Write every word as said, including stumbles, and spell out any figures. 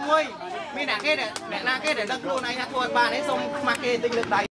មួយមានអ្នកគេអ្នកណាគេដែលដឹងខ្លួនឯងថាធ្វើឲ្យបានឯងសុំខ្មាស់គេទិញលើកដៃ